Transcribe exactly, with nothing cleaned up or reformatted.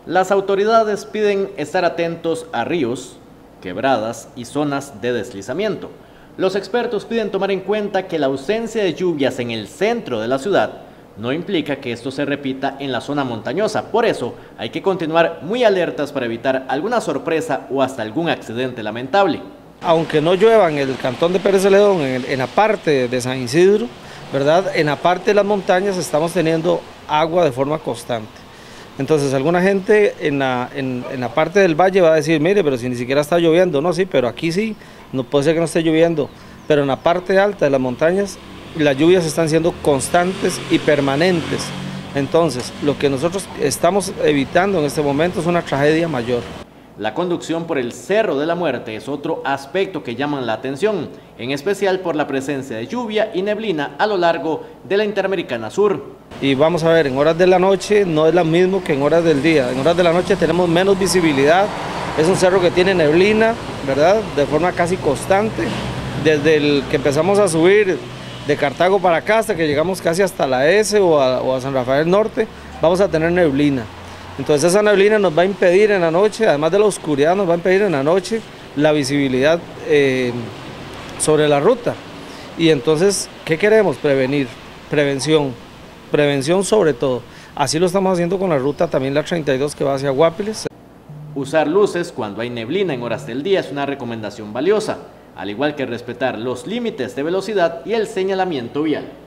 Las autoridades piden estar atentos a ríos, quebradas y zonas de deslizamiento. Los expertos piden tomar en cuenta que la ausencia de lluvias en el centro de la ciudad no implica que esto se repita en la zona montañosa. Por eso hay que continuar muy alertas para evitar alguna sorpresa o hasta algún accidente lamentable. Aunque no llueva en el cantón de Pérez Celedón, en, en la parte de San Isidro, ¿verdad? En la parte de las montañas estamos teniendo agua de forma constante. Entonces alguna gente en la, en, en la parte del valle va a decir, mire, pero si ni siquiera está lloviendo. No, sí, pero aquí sí, no puede ser que no esté lloviendo, pero en la parte alta de las montañas las lluvias están siendo constantes y permanentes. Entonces lo que nosotros estamos evitando en este momento es una tragedia mayor. La conducción por el Cerro de la Muerte es otro aspecto que llama la atención, en especial por la presencia de lluvia y neblina a lo largo de la Interamericana Sur. Y vamos a ver, en horas de la noche no es lo mismo que en horas del día. En horas de la noche tenemos menos visibilidad, es un cerro que tiene neblina, ¿verdad? De forma casi constante. Desde el que empezamos a subir de Cartago para acá hasta que llegamos casi hasta la S o a, o a San Rafael Norte, vamos a tener neblina. Entonces esa neblina nos va a impedir en la noche, además de la oscuridad, nos va a impedir en la noche la visibilidad eh, sobre la ruta. Y entonces, ¿qué queremos? Prevenir, prevención, prevención sobre todo. Así lo estamos haciendo con la ruta también la treinta y dos que va hacia Guápiles. Usar luces cuando hay neblina en horas del día es una recomendación valiosa, al igual que respetar los límites de velocidad y el señalamiento vial.